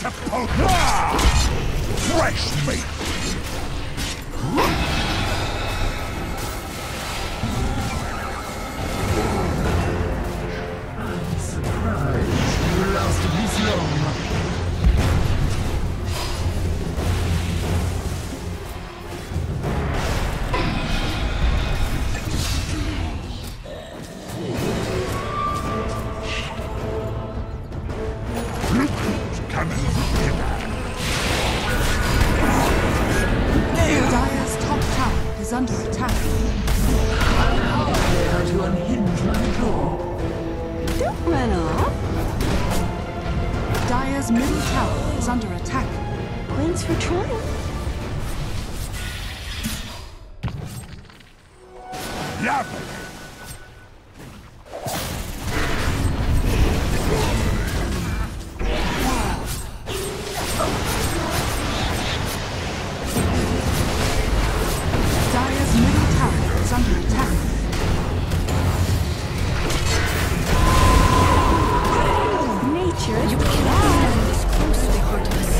to potency! Fresh meat! I'm surprised you lasted this long. Dire's top tower is under attack. How dare to unhinge my door? Don't run off. Dire's middle tower is under attack. Points for trying. Yap! Dire's middle tower is under attack. Nature is stand this closely hurt us.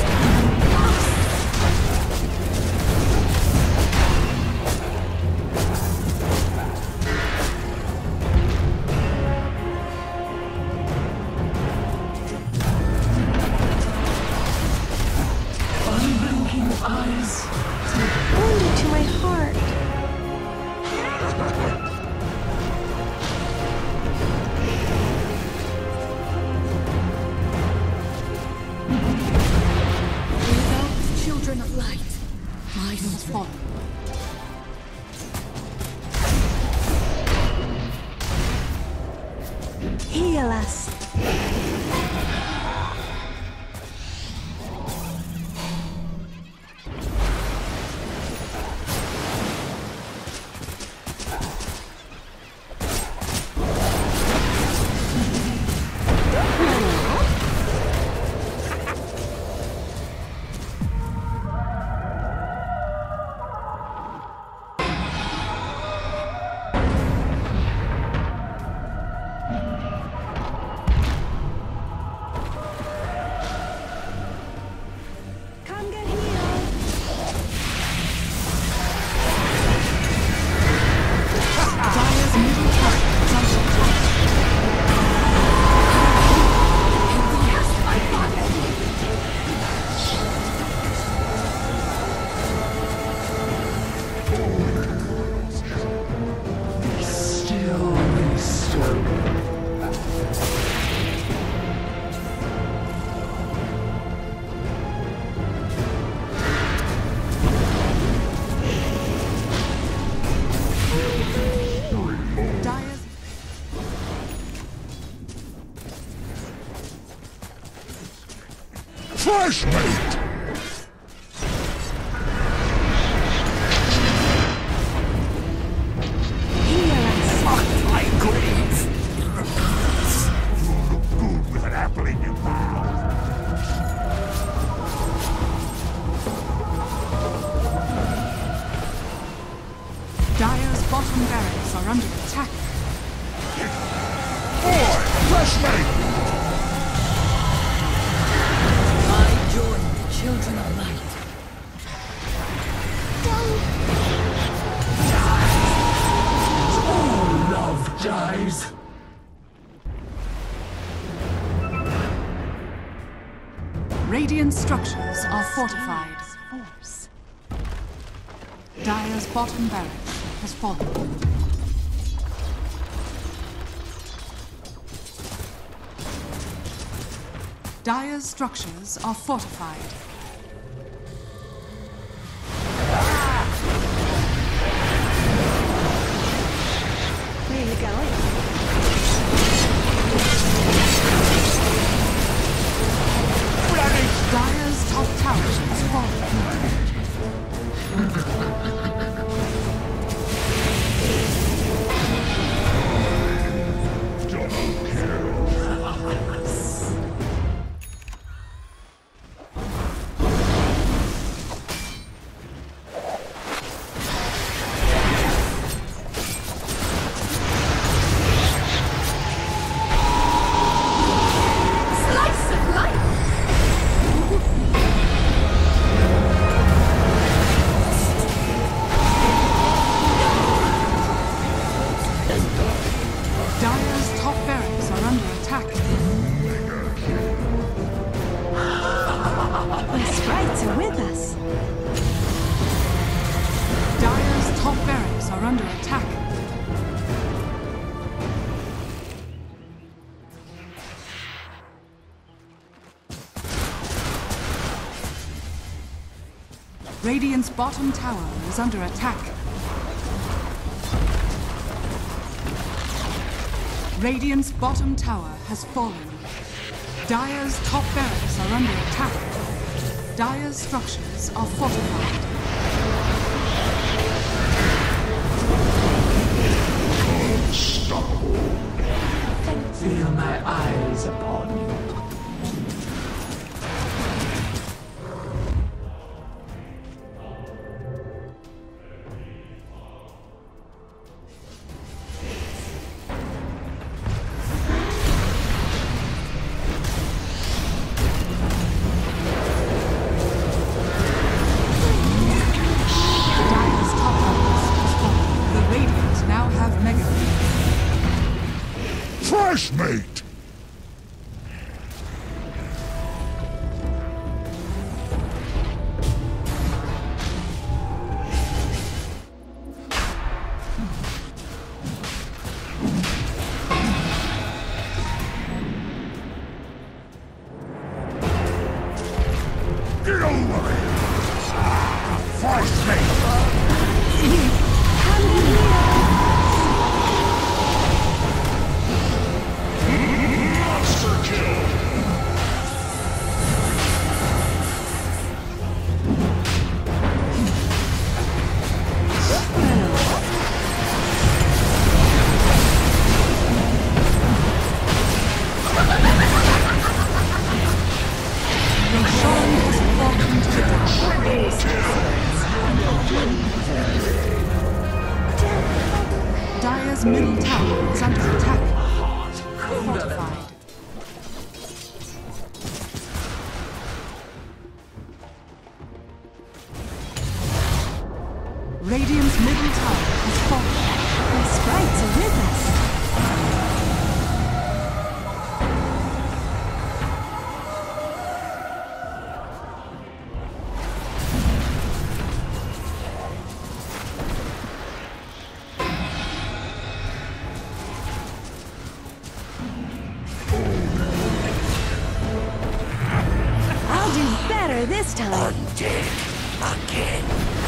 Unblinking eyes. Wounded to my heart. Without the children of light, mine has fallen. Heal us. Come get healed. Dire's middle tower is under attack. Still bestow. Dire's Fresh meat! Heal us. I grieve! You look good with an apple in your mouth. Dire's bottom barracks are under attack. Boy, fresh meat! I join the children of light. All love dies. Radiant structures are fortified. Dire's bottom barracks has fallen. Dire's structures are fortified. Where are you going? Dire's top tower has fallen. Double kill! us. Dire's top barracks are under attack. Radiant's bottom tower is under attack. Radiant's bottom tower has fallen. Dire's top barracks are under attack. Dire's structures are fortified. Unstoppable. Feel my eyes upon you. Dire's top barracks has fallen. The Radiant now have mega. Fresh mate. Get over it. Fresh mate. Monster kill. Roshan has fallen to the Dire's middle tower is under attack. Fortified. Radiant's middle tower has fallen. The sprites are with us. I'll do better this time. Dead again.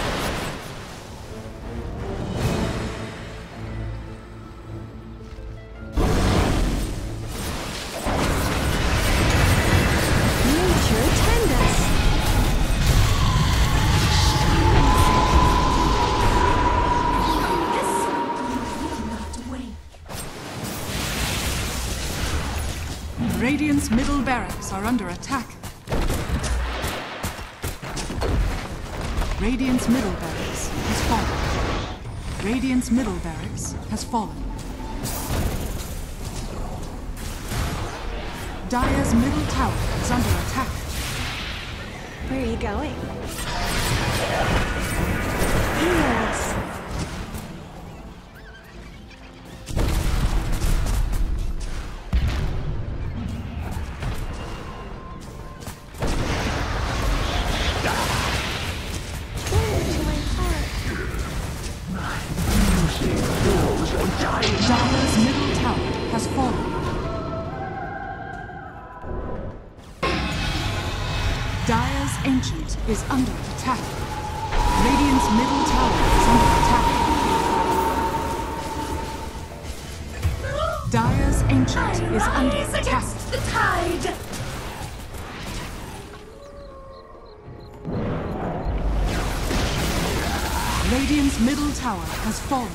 Nature attend us. Radiant's middle barracks are under attack. Radiant's middle barracks has fallen. Radiant's middle barracks has fallen. Dire's middle tower is under attack. Where are you going? Heals. Dire's middle tower has fallen. Dire's ancient is under attack. Radiant's middle tower is under attack. Dire's ancient is under attack. The tide. Radiant's middle tower has fallen.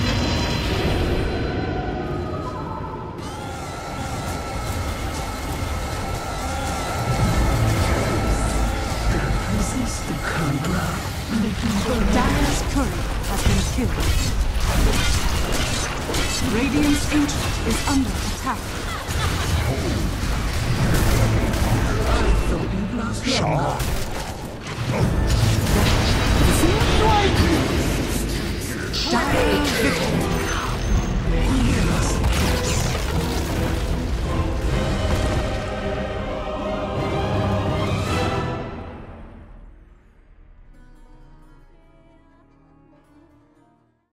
Resist the cobra. Dire's courier has been killed. Radiant's ancient is under attack. Shaw. Dire victory.